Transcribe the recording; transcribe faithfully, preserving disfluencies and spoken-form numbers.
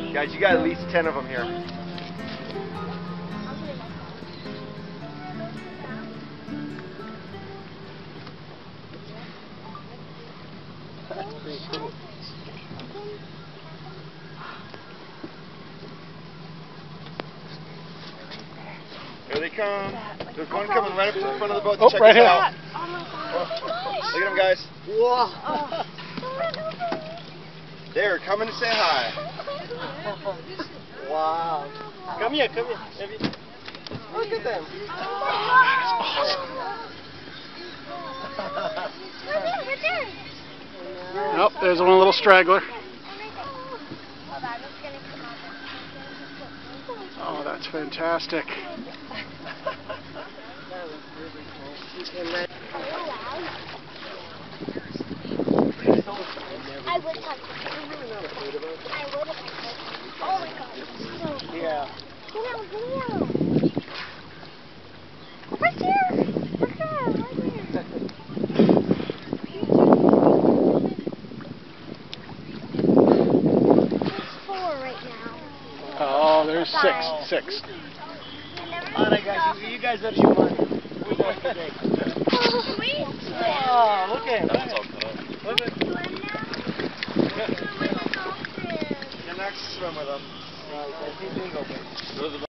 Guys, you got at least ten of them here. Here they come. There's one coming right up to the front of the boat to oh, check right us here. out. Oh, look at them, guys. Whoa. They're coming to say hi. Wow. Come here, come here. Maybe. Look at them. That's awesome. Nope, there's one little straggler. Oh, that's fantastic. I would touch it. I would if I could. Oh my god, it's so cool. Yeah. Get out, get out. Right here. Look at that, right there. There's four right now. Oh, there's six. Six. Alright guys, you, you guys better show money. We're going today. Oh, sweet. Oh, look at him. That's all cut up. Look at him. You're next to swim with them. Right, he's doing okay.